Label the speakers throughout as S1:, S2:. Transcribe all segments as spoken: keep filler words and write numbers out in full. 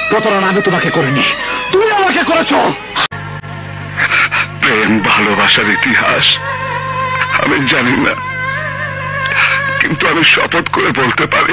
S1: প্রতারণা আমি তোমাকে করিনি, তুমি আমাকে করেছো।
S2: প্রেম ভালোবাসার ইতিহাস আমি জানি না, কিন্তু আমি শপথ করে বলতে পারি।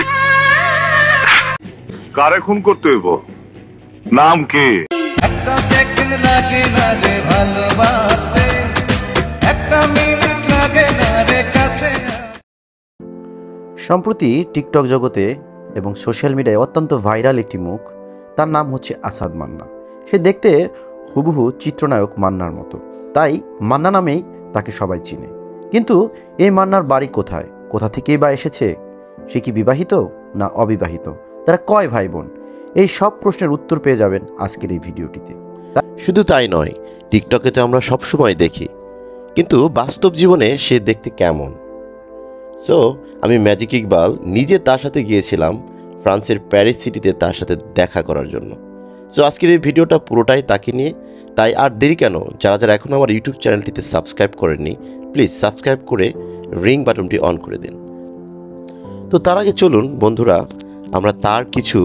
S2: কারে খুন করতে হইব? নাম কি?
S3: একটা সেকেন্ড লাগে না রে ভালোবাসতে, একটা মিনিট লাগে না রে কাছে।
S4: সম্প্রতি টিকটক জগতে এবং সোশ্যাল মিডিয়ায় অত্যন্ত ভাইরাল একটি মুখ, তার নাম হচ্ছে আসাদ মান্না। সে দেখতে হুবহু চিত্রনায়ক মান্নার মতো, তাই মান্না নামেই তাকে সবাই চিনে। কিন্তু এই মান্নার বাড়ি কোথায়, কোথা থেকেই বা এসেছে, সে কি বিবাহিত না অবিবাহিত, তারা কয় ভাই বোন, এই সব প্রশ্নের উত্তর পেয়ে যাবেন আজকের এই ভিডিওটিতে।
S5: শুধু তাই নয়, টিকটকে তো আমরা সবসময় দেখি, কিন্তু বাস্তব জীবনে সে দেখতে কেমন। সো আমি ম্যাজিক ইকবাল নিজে তার সাথে গিয়েছিলাম ফ্রান্সের প্যারিস সিটিতে তার সাথে দেখা করার জন্য। সো আজকের এই ভিডিওটা পুরোটাই তাকে নিয়ে, তাই আর দেরি কেন, যারা যারা এখনও আমার ইউটিউব চ্যানেলটিতে সাবস্ক্রাইব করেননি প্লিজ সাবস্ক্রাইব করে রিং বাটনটি অন করে দিন। তো তার আগে চলুন বন্ধুরা আমরা তার কিছু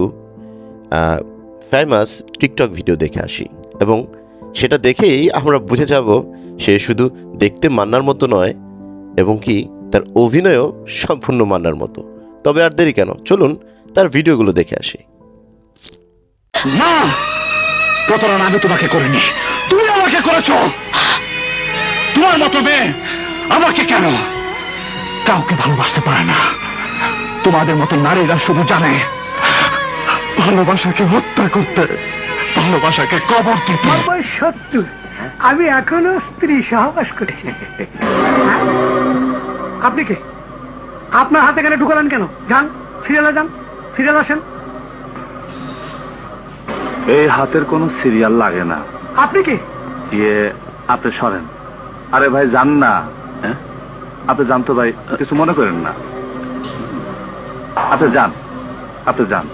S5: ফেমাস টিকটক ভিডিও দেখে আসি, এবং সেটা দেখেই আমরা বুঝে যাব সে শুধু দেখতে মান্নার মতো নয়, এবং কি তার অভিনয়ও সম্পূর্ণ মান্নার মতো। তবে আর দেরি কেন, চলুন তার ভিডিওগুলো দেখে আসি।
S1: না, প্রতারণা আমি তোমাকে করিনি, তুমি আমাকে করেছো। তোমার মতো মেয়ে আমাকে কেন কাউকে ভালোবাসতে পারে না। তোমাদের মতো নারীরা শুধু জানে ভালোবাসাকে হত্যা করতে, ভালোবাসাকে কবর দিতে।
S6: সত্য, আমি এখনো স্ত্রী সহবাস করি। আপনি কে? আপনার হাতে কেন ঢুকালেন কেন? যান সিরিয়ালে যান, সিরিয়াল আসেন।
S2: এই হাতের কোনো সিরিয়াল লাগে না।
S6: আপনি কে?
S2: ইয়ে আপনি সরেন। আরে ভাই যান না, হ্যাঁ আপনি যান তো ভাই, কিছু মনে করেন না। আপনি যান, আপনি যান।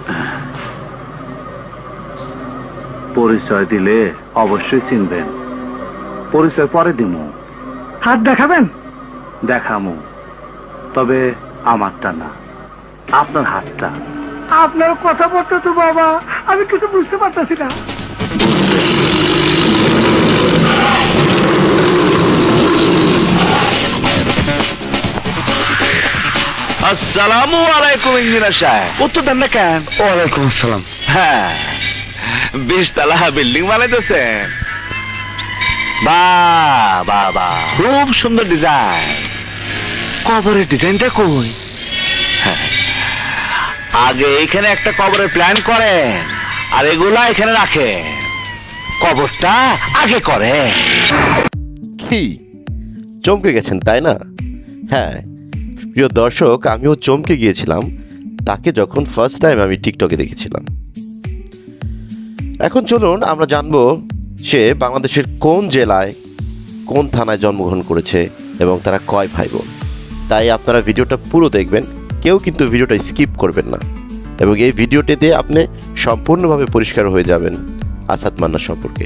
S2: পরিচয় দিলে অবশ্যই চিনবেন, পরিচয় পরে দিমু।
S6: হাত দেখাবেন?
S2: দেখামু, তবে আমারটা না, আপনার হাতটা।
S6: আপনার কথা বলতে তো বাবা আমি কিছু বুঝতে পারতেছি না।
S1: আসসালামু আলাইকুম ইঞ্জিনিয়ার সাহেব। উত্তর দেন না কেন? ওয়ালাইকুম আসসালাম। হ্যাঁ, বিশ তালা বিল্ডিং বানাইতেছেন? বাহ বাহ বাহ, খুব সুন্দর ডিজাইন। কবরের ডিজাইনটা কই? হ্যাঁ, আগে এখানে একটা কবরের প্ল্যান করেন, আর এগুলা এখানে রাখেন। কবরটা আগে করে।
S5: কি চমকে গেছেন তাই না? হ্যাঁ প্রিয় দর্শক, আমিও চমকে গিয়েছিলাম তাকে যখন ফার্স্ট টাইম আমি টিকটকে দেখেছিলাম। এখন চলুন আমরা জানবো সে বাংলাদেশের কোন জেলায় কোন থানায় জন্মগ্রহণ করেছে এবং তারা কয় ভাই বোন। তাই আপনারা ভিডিওটা পুরো দেখবেন, কেউ কিন্তু ভিডিওটা স্কিপ করবেন না, এবং এই ভিডিওটিতে আপনি সম্পূর্ণভাবে পরিষ্কার হয়ে যাবেন আসাদ মান্না সম্পর্কে।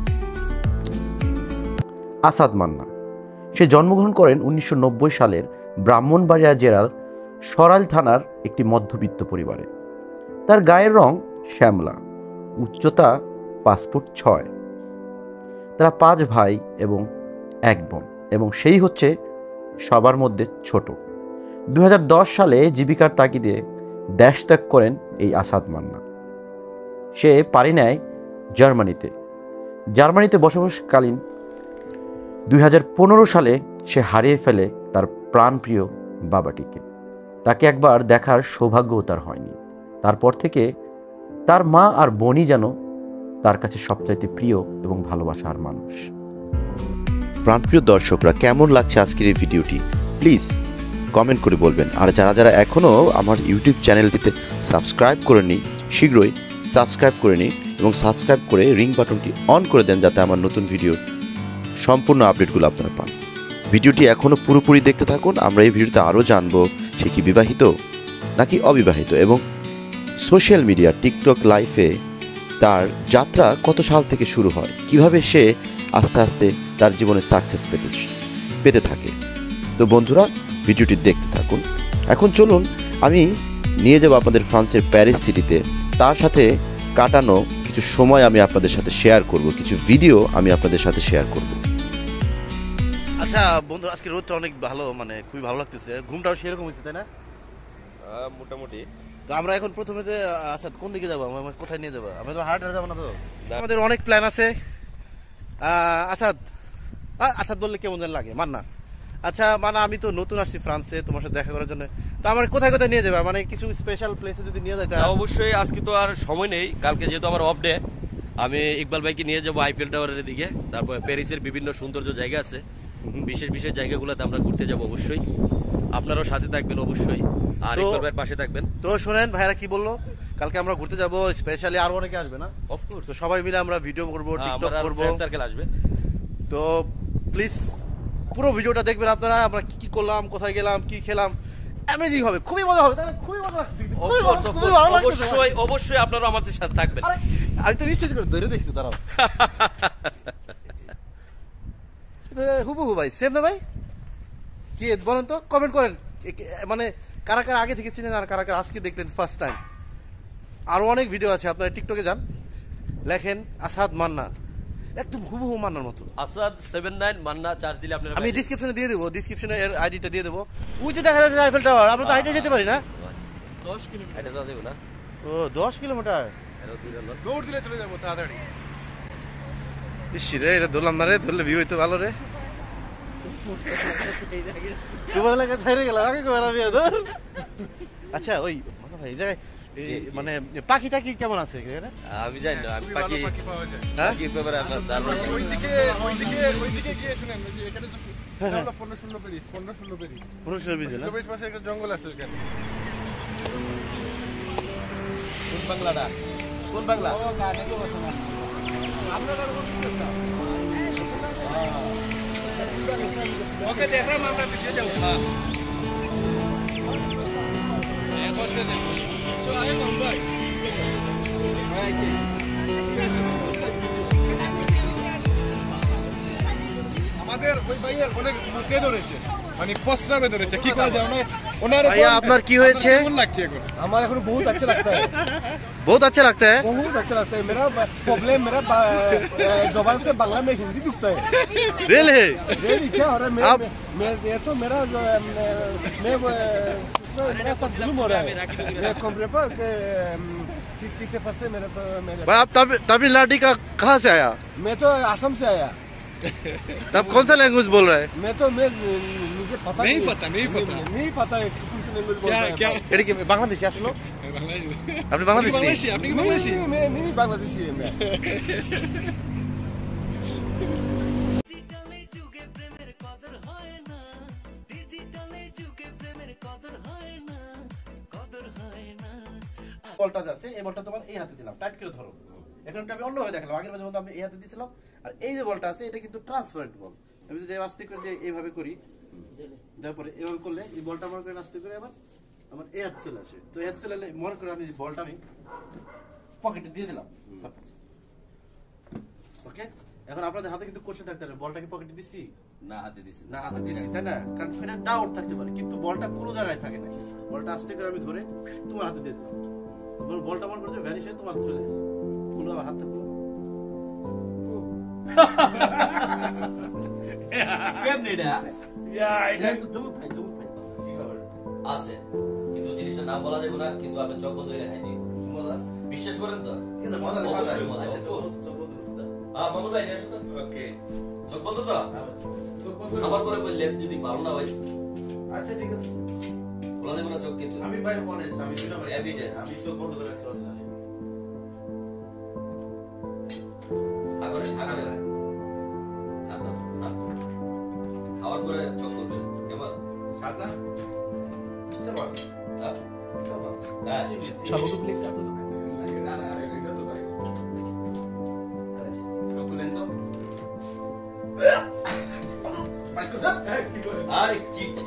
S4: আসাদ মান্না সে জন্মগ্রহণ করেন উনিশশো নব্বই সালের ব্রাহ্মণবাড়িয়া জেলার সরাইল থানার একটি মধ্যবিত্ত পরিবারে। তার গায়ের রং শ্যামলা, উচ্চতা পাঁচ ফুট ছয়। তারা পাঁচ ভাই এবং এক বোন, এবং সেই হচ্ছে সবার মধ্যে ছোট। দু হাজার দশ সালে জীবিকার তাগিদে দেশ ত্যাগ করেন এই আসাদ মান্না। সে পাড়ি নেয় জার্মানিতে। জার্মানিতে বসবাসকালীন দুই হাজার পনেরো সালে সে হারিয়ে ফেলে তার প্রাণপ্রিয় বাবাটিকে। তাকে একবার দেখার সৌভাগ্যও তার হয়নি। তারপর থেকে তার মা আর বোনই যেন তার কাছে সবচাইতে প্রিয় এবং ভালোবাসার মানুষ।
S5: প্রাণপ্রিয় দর্শকরা, কেমন লাগছে আজকের এই ভিডিওটি প্লিজ কমেন্ট করে বলবেন। আর যারা যারা এখনও আমার ইউটিউব চ্যানেলটিতে সাবস্ক্রাইব করেনি শীঘ্রই সাবস্ক্রাইব করে নিন, এবং সাবস্ক্রাইব করে রিং বাটনটি অন করে দেন যাতে আমার নতুন ভিডিও সম্পূর্ণ আপডেটগুলো আপনারা পান। ভিডিওটি এখনও পুরোপুরি দেখতে থাকুন। আমরা এই ভিডিওতে আরও জানবো সে কি বিবাহিত নাকি অবিবাহিত, এবং সোশ্যাল মিডিয়া টিকটক লাইফে তার যাত্রা কত সাল থেকে শুরু হয়, কিভাবে সে আস্তে আস্তে তার জীবনে সাকসেস পেতে পেতে থাকে। তো বন্ধুরা ভিডিওটি দেখতে থাকুন। এখন চলুন আমি নিয়ে যাব আপনাদের ফ্রান্সের প্যারিস সিটিতে তার সাথে কাটানো কিছু সময় আমি আপনাদের সাথে শেয়ার করব, কিছু ভিডিও আমি আপনাদের সাথে শেয়ার করব।
S7: আচ্ছা বন্ধু, আজকে রোদটা অনেক ভালো, মানে খুবই ভালো লাগতেছে, ঘুমটাও সেরকম হয়েছে তাই না?
S8: মোটামুটি।
S7: তো আমরা এখন প্রথমে যে আচ্ছা কোন দিকে যাবো, আমরা কোথায় নিয়ে যাবো? আমরা তো হার্টে যাবো না তো, আমাদের অনেক প্ল্যান আছে। আসাদ, আসাদ বললে কেমন যেন লাগে? মান্না। আচ্ছা মানা, আমি তো নতুন আসছি ফ্রান্সে তোমার সাথে দেখা করার জন্য, তো আমার কোথায় কোথায় নিয়ে যাবে? মানে কিছু স্পেশাল প্লেসে যদি নিয়ে যাইতে।
S8: অবশ্যই, আজকে তো আর সময় নেই, কালকে যেহেতু আমার অফ ডে, আমি ইকবাল ভাইকে নিয়ে যাবো আইফেল টাওয়ারের দিকে, তারপর প্যারিসের বিভিন্ন সৌন্দর্য জায়গা আছে, বিশেষ বিশেষ জায়গাগুলোতে আমরা ঘুরতে যাবো অবশ্যই। আপনারাও সাথে থাকবেন অবশ্যই, আর ইকবাল ভাইয়ের পাশে থাকবেন।
S7: তো শোনেন ভাইরা কি বললো, কালকে আমরা ঘুরতে যাবো, স্পেশালি আরো অনেকে আসবে না?
S8: অফকোর্স,
S7: তো সবাই মিলে আমরা ভিডিও করবো, টিকটক করবো,
S8: ফ্রেন্ড সার্কেল আসবে।
S7: তো প্লিজ পুরো ভিডিওটা দেখবেন আপনারা, আমরা কি কি করলাম, কোথায় গেলাম, কি খেলাম, অ্যামেজিং হবে, খুবই মজা হবে, তাই না? খুবই মজা লাগছে,
S8: অবশ্যই অবশ্যই আপনারা আমাদের সাথে থাকবেন।
S7: আমি তো নিশ্চয় করে ধরে দেখি, দাঁড়াও। হুবহু ভাই, সেম না ভাই? কি বলেন তো, কমেন্ট করেন, মানে কারা কারা আগে থেকে চিনেন আর কারা কারা আজকে দেখলেন ফার্স্ট টাইম। আরো অনেক ভিডিও আছে, আপনারা টিকটকে যান, লেখেন আসাদ মান্না, একদম হুবহু মান্নার মতো।
S8: Asad seven nine Manna charge দিলে আপনারা,
S7: আমি ডিসক্রিপশনে দিয়ে দেবো, ডিসক্রিপশনে এর আইডিটা দিয়ে দেবো। ওই যে দেখা যাচ্ছে আইফেল টাওয়ার, আমরা তো হাইটে যেতে পারি না।
S8: দশ কিলোমিটার এটা দেবো না?
S7: ও দশ কিলোমিটার
S8: দৌড় দিলে চলে যাবো তাড়াতাড়ি।
S7: ইস রে, এটা ধরলাম না রে, ধরলে ভিউ হইতো ভালো রে। তোমার এলাকা ছাইরে গেলাম, আগে কবার আমি ধর। আচ্ছা ওই এই জায়গায় মানে পাখি টাকি কেমন আছে?
S8: আমি জানি না, আমি পাখি পাখি ব্যাপারে আপনার ধারণা নেই।
S9: ওইদিকে ওইদিকে ওইদিকে গিয়ে শুনেন, যে এখানে তো পনেরো ষোলো পেরিস পনেরো ষোলো পেরিস
S7: পনেরো ষোলো পেরিস না,
S9: পাশে একটা জঙ্গল আছে ওখানে।
S8: কোন বাংলাটা? কোন বাংলা?
S9: ওকে দেখলাম আমরা পিছিয়ে যাবো। আমাদের ওই ভাইয়ের অনেক মুখে ধরেছে, মানে প্রস্রাবে ধরেছে, কি করা যায়? ওনার
S7: ভাইয়া আপনার কি হয়েছে?
S9: কেমন লাগছে এখন? আমার এখন বহুত আচ্ছা লাগता है,
S7: बहुत अच्छा लगता है,
S9: बहुत अच्छा लगता है। मेरा प्रॉब्लम मेरा जुबान से बांग्ला में हिंदी दिखता है।
S7: रियली
S9: रियली क्या हो रहा है? मैं मैं ये तो मेरा जो मैं मेरा सब जुल्म हो रहा है। मैं कॉम्प्रे पर किस किस से फंसे मेरे तो मेरे।
S7: भाई आप तमिलनाडु का कहाँ से आया?
S9: मैं तो असम से आया।
S7: तब कौन सा लैंग्वेज बोल रहा है?
S9: मैं तो मैं मुझे पता नहीं पता नहीं पता नहीं पता है कौन सा लैंग्वेज बोल रहा है। क्या
S7: এটা কি বাংলাদেশি আসলো? আপনি বাংলাদেশি?
S9: আপনি কি বাংলাদেশি? मैं नहीं बांग्लादेशी है मैं।
S7: বলটা আছে, এই বলটা তোমার এই হাতে দিলাম, টাইট করে ধরো। এখন আমি অন্যভাবে দেখালাম, আগের মাঝে আমি এই হাতে দিয়েছিলাম, আর এই যে বলটা আছে এটা কিন্তু ট্রান্সপারেন্ট বল। আমি যদি আস্তে করে যে এইভাবে করি, তারপরে এইভাবে করলে এই বলটা মনে করে আস্তে করে আবার আমার এই হাত চলে আসে। তো এই হাত চলে এলে মনে করে আমি বলটা আমি পকেটে দিয়ে দিলাম, ওকে? এখন আপনাদের হাতে কিন্তু কোশ্চেন থাকতে হবে, বলটা কি পকেটে দিচ্ছি
S8: না হাতে দিছি
S7: না হাতে দিচ্ছি, তাই না? কারণ এটা ডাউট থাকতে পারে, কিন্তু বলটা কোনো জায়গায় থাকে না। বলটা আস্তে করে আমি ধরে তোমার হাতে দিয়ে দিলাম, বলটা মনে করছে ভ্যানিশ হয়ে তোমার চলে আসে। খুলো আমার হাতটা খুলো।
S8: কেমনে এটা?
S7: এটা তো জমুক ভাই, জমুক ভাই, কি খবর
S8: আছে কিন্তু জিনিসটার নাম বলা যাবে না, কিন্তু আপনি চোখ বন্ধ করে খাই দিন।
S7: মজা?
S8: বিশ্বাস করেন তো?
S7: কিন্তু মজা লাগে,
S8: অবশ্যই মজা।
S7: চোখ বন্ধ করতে দাও।
S8: হ্যাঁ মামুন ভাই নিয়ে আসো তো।
S9: ওকে
S8: চোখ বন্ধ তো?
S7: হ্যাঁ ভাই।
S8: খাবার পরে বললেন যদি ভালো না হয়
S7: আচ্ছা ঠিক আছে,
S8: খোলা যাবে না চোখ, কিন্তু
S7: আমি ভাই অনেস্ট, আমি দুইটা ভাই
S8: Evidence.
S7: আমি চোখ বন্ধ করে রাখছি।
S8: আগরে আগরে ঠান্ডা ঠান্ডা। খাওয়ার পরে চোখ করবেন কেমন? সাদা
S7: সাবাস
S8: হ্যাঁ
S7: সাবাস।
S8: হ্যাঁ সবগুলো প্লেট দাও তো। আরে কি কি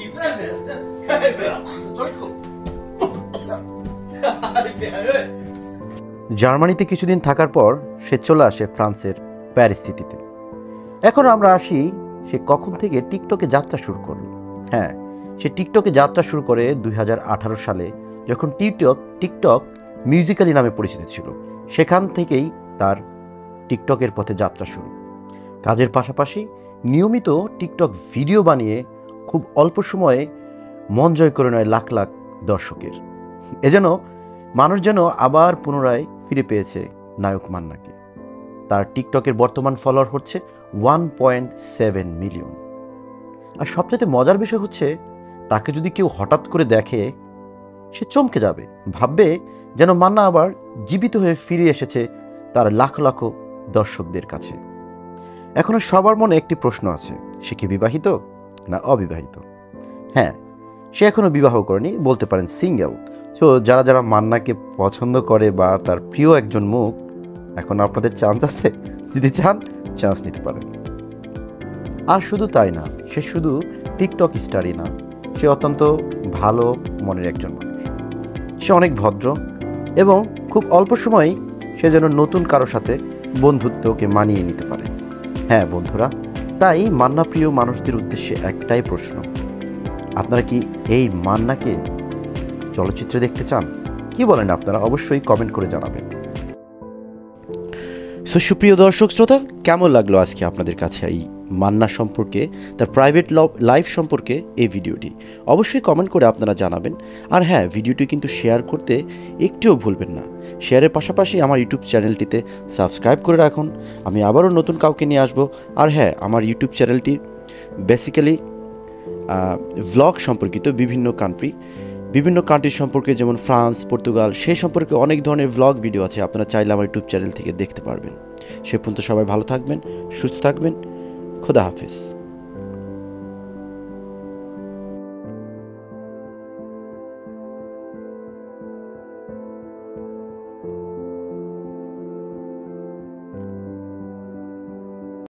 S4: জার্মানিতে কিছুদিন থাকার পর সে চলে আসে ফ্রান্সের প্যারিস সিটিতে। এখন আমরা আসি সে কখন থেকে টিকটকে যাত্রা শুরু করলো। হ্যাঁ, সে টিকটকে যাত্রা শুরু করে দুই হাজার আঠারো সালে, যখন টিকটক টিকটক মিউজিক্যালি নামে পরিচিত ছিল। সেখান থেকেই তার টিকটকের পথে যাত্রা শুরু। কাজের পাশাপাশি নিয়মিত টিকটক ভিডিও বানিয়ে খুব অল্প সময়ে মন জয় করে নেয় লাখ লাখ দর্শকের। এজন্য মানুষ যেন আবার পুনরায় ফিরে পেয়েছে নায়ক মান্নাকে। তার টিকটকের বর্তমান ফলোয়ার হচ্ছে ওয়ান পয়েন্ট সেভেন মিলিয়ন। আর সবচেয়ে মজার বিষয় হচ্ছে, তাকে যদি কেউ হঠাৎ করে দেখে সে চমকে যাবে, ভাববে যেন মান্না আবার জীবিত হয়ে ফিরে এসেছে তার লাখ লাখ দর্শকদের কাছে। এখনো সবার মনে একটি প্রশ্ন আছে, সে কি বিবাহিত না অবিবাহিত? হ্যাঁ, সে এখনো বিবাহ করেনি, বলতে পারেন সিঙ্গেল। সো যারা যারা মান্নাকে পছন্দ করে বা তার প্রিয় একজন মুখ, এখন আপনাদের চান্স আছে, যদি চান চান্স নিতে পারেন। আর শুধু তাই না, সে শুধু টিকটক স্টারই না, সে অত্যন্ত ভালো মনের একজন মানুষ। সে অনেক ভদ্র এবং খুব অল্প সময়েই সে যেন নতুন কারো সাথে বন্ধুত্বকে মানিয়ে নিতে পারে। হ্যাঁ বন্ধুরা, তাই মান্না প্রিয় মানুষদের উদ্দেশ্যে একটাই প্রশ্ন, আপনারা কি এই মান্নাকে চলচ্চিত্রে দেখতে চান? কি বলেন আপনারা? অবশ্যই কমেন্ট করে জানাবেন।
S5: সো সুপ্রিয় দর্শক শ্রোতা, কেমন লাগলো আজকে আপনাদের কাছে এই মান্না সম্পর্কে, তার প্রাইভেট লাইফ সম্পর্কে এই ভিডিওটি? অবশ্যই কমেন্ট করে আপনারা জানাবেন। আর হ্যাঁ, ভিডিওটি কিন্তু শেয়ার করতে একটুও ভুলবেন না। শেয়ারের পাশাপাশি আমার ইউটিউব চ্যানেলটিতে সাবস্ক্রাইব করে রাখুন। আমি আবারও নতুন কাউকে নিয়ে আসবো। আর হ্যাঁ, আমার ইউটিউব চ্যানেলটি বেসিক্যালি ভ্লগ সম্পর্কিত, বিভিন্ন কান্ট্রি বিভিন্ন কান্ট্রি সম্পর্কে, যেমন ফ্রান্স, পর্তুগাল, সেই সম্পর্কে অনেক ধরনের ভ্লগ ভিডিও আছে, আপনারা চাইলে আমার ইউটিউব চ্যানেল থেকে দেখতে পারবেন। সে পর্যন্ত সবাই ভালো থাকবেন, সুস্থ থাকবেন। খোদা হাফেজ।